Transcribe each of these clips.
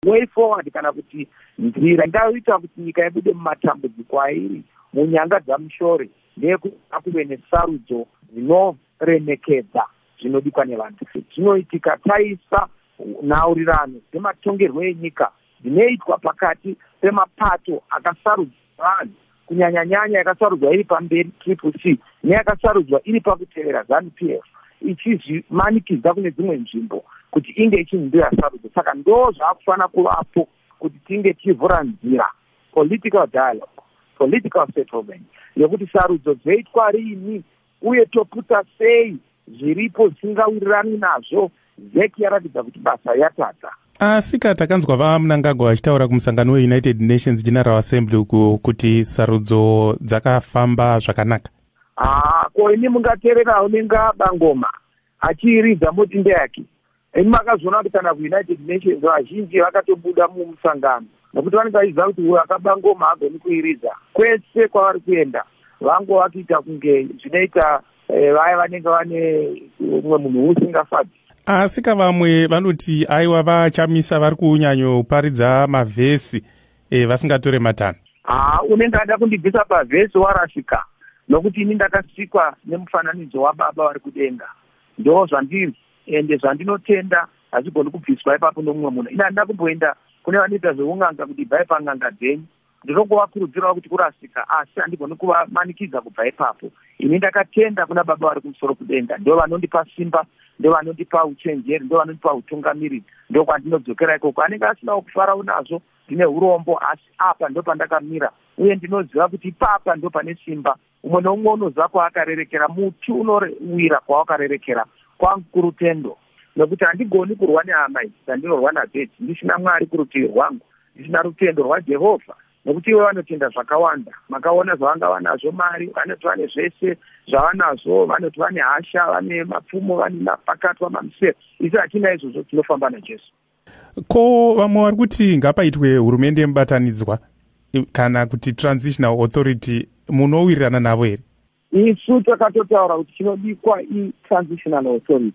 way forward kana kuti nzira ingaita kuti nyika ibude mumatambudziko airi munyanga dzamushore ndeyekuti akuve nesarudzo dzinoremekedza zvinodikwa nevantu. Zvinoitika taisa nhaurirano dzematongerwo enyika dzinoitwa pakati pemapato akasarudzwa vanhu, kunyanya-nyanya yakasarudzwa iri pamberi CCC neyakasarudzwa iri pakutevera ZANU-PF, ichizvimanikidza kune dzimwe nzvimbo kuti inge ichinzira sarudzo. Saka ndo zvaakufanira kuvapo kuti tinge tichivhura nzira, political dialogue, political settlement, yekuti sarudzo dzoitwa riini uye toputa sei zviripo zvisingawirirani nazvo. ZEC yaratidza kuti basa yatadza. Asika takanzwa vaMnangagwa vachitaura kumusangano weUnited Nations General Assembly uku kuti sarudzo dzakafamba zvakanaka. Ko ini mungateererawo nengabangoma achiiridza motinde yake. Ini makazviona kuti kana kuUnited Nations vazhinji vakatobuda mumusangano nokuti vanenge vachiziva kuti uyo akabangoma hagoni kuiridza. Kwese kwavari kuenda vangu vakiita kunge zvinoita vaya vanenge vane umwe munhu usingafadzi. Asika vamwe vanoti aiwa vaChamisa vari kunyanyoparidza mavhesi vasingatore matano. Unenge ada kundibvisa pavhesi warashika, nokuti ini ndakasikwa nemufananidzo wababa vari kudenga. Ndo zvandiri ende zvandinotenda hazvigoni kubviswa ipapo nomumwe munhu. Ina handina kumboenda kune vanoita zveung'anga kuti bvai pang'anga dzenyu. Ndinongovakurudzirawo kuti kurasika, asi handigoni kuvamanikidza kubva ipapo. Ini ndakatenda kuna baba vari kumusoro kudenga. Ndo vanondipa simba, ndo vanondipa uchenjeri, ndo vanondipa utungamiriri. Ndo kwandinodzokera ikoko. Anenge asinawo kufarawo nazvo, ndine urombo, asi apa ndo pandakamira. Uye ndinoziva kuti ipapa ndo pane simba. Umwe noumwe unoziva kwaakarerekera, muti unowira kwawakarerekera kwangu kurutendo. Nokuti handigoni kurwa nehama idzi dzandinorwa nadzo, ndisina Mwari kurutivi rwangu, ndisina rutendo rwaJehovha. Nokuti ivo vanotenda zvakawanda, makaona zvavanga vanazvo mari, vanoti vane zvese zvavanazvo, vanoti vane hasha, vane mapfumo, vane mapakatwa, mamusero. Isi hatina izvozvo, tinofamba naJesu. Ko vamwe vari kuti ngapaitwe hurumende mubatanidzwa kana kuti transitional authority, munowirirana navo here? Isu takatotaura kuti chinodikwa i-transitional authority.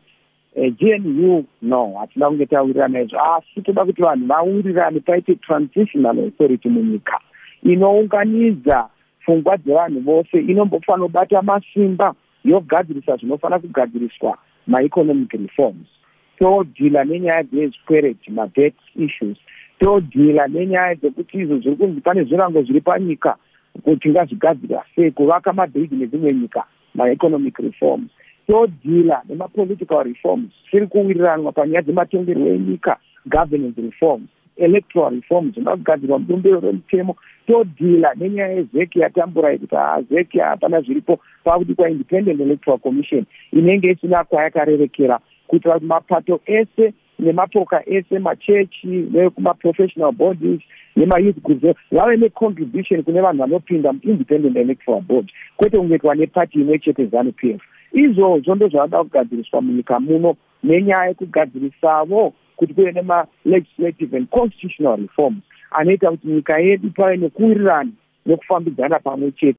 GNU no, hatina kunge tawirirana izvo, asi toda kuti vanhu vawirirane paite transitional authority munyika inounganidza pfungwa dzevanhu vose, inombofanira kubata masimba yogadzirisa zvinofanira kugadziriswa ma-economic reforms, todhila nenyaya dzezvikwereti, ma-debt issues, todhila nenyaya dzekuti izvo zviri kunzi pane zvirango zviri panyika kuti ngazvigadzirwa sei, kuvaka mabhiriji nedzimwe nyika, ma-economic reforms, todhila nema-political reforms, zviri kuwiriranwa panyaya dzematongerwo enyika, governance reforms, electoral reforms, zvinogadzirwa mubumbiro remutemo, todhila nenyaya yeZEC yatambura yekuti ZEC hapana zviripo pakudikwa independent electoral commission inenge isina kwayakarerekera, kuitira kuti mapato ese nemapoka ese, machechi nekuma-professional bodies nema-youth groups vave ne-contribution kune vanhu vanopinda mu-independent electoral board, kwete kungetwa nepati imwe chete ZANU-PF. Izvozvo ndo zvavada kugadziriswa munyika muno, nenyaya yekugadzirisavo kuti kuve nema-legislative and constitutional reforms anoita kuti nyika yedu pave nekuwirirana nekufambidzana pamwe chete.